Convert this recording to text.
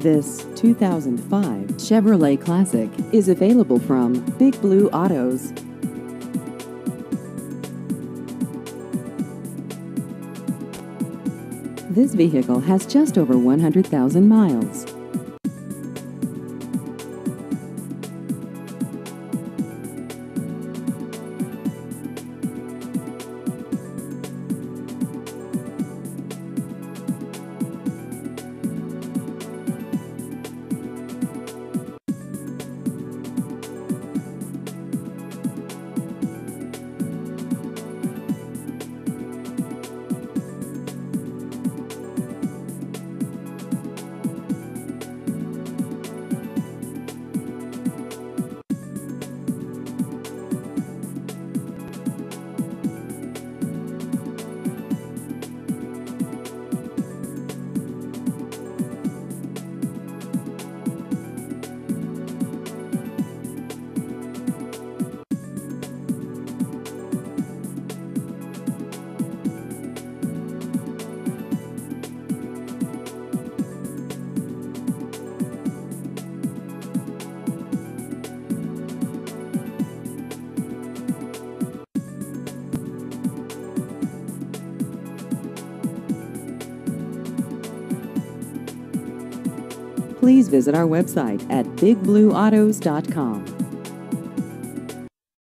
This 2005 Chevrolet Classic is available from Big Blue Autos. This vehicle has just over 100,000 miles. Please visit our website at bigblueautos.com.